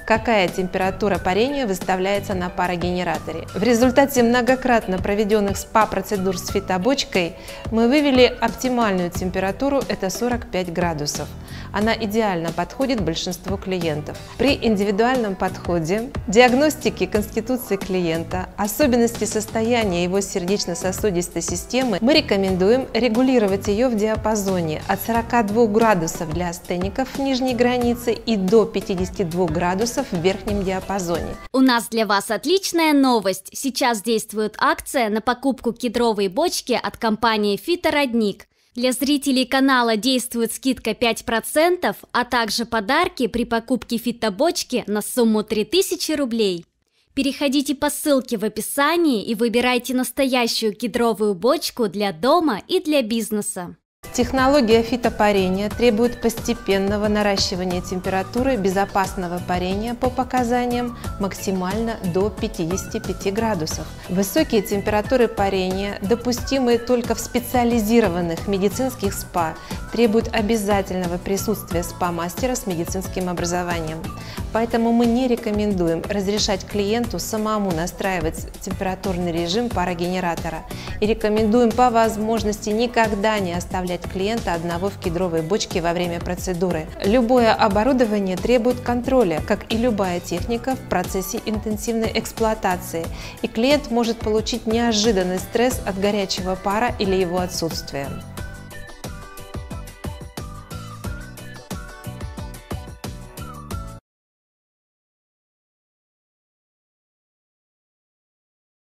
какая температура парения выставляется на парогенераторе. В результате многократно проведенных СПА-процедур с фитобочкой мы вывели оптимальную температуру – это 45 градусов. Она идеально подходит большинству клиентов. При индивидуальном подходе, диагностике конституции клиента, особенности состояния его сердечно-сосудистой системы, мы рекомендуем регулировать ее в диапазоне от 42 градусов для астеников в нижней границе и до 52 градусов в верхнем диапазоне. У нас для вас отличная новость. Сейчас действует акция на покупку кедровой бочки от компании «Фитородник». Для зрителей канала действует скидка 5%, а также подарки при покупке фитобочки на сумму 3000 рублей. Переходите по ссылке в описании и выбирайте настоящую кедровую бочку для дома и для бизнеса. Технология фитопарения требует постепенного наращивания температуры безопасного парения по показаниям максимально до 55 градусов. Высокие температуры парения, допустимые только в специализированных медицинских СПА, требуют обязательного присутствия СПА-мастера с медицинским образованием. Поэтому мы не рекомендуем разрешать клиенту самому настраивать температурный режим парогенератора и рекомендуем по возможности никогда не оставлять клиента одного в кедровой бочке во время процедуры. Любое оборудование требует контроля, как и любая техника в процессе интенсивной эксплуатации, и клиент может получить неожиданный стресс от горячего пара или его отсутствия.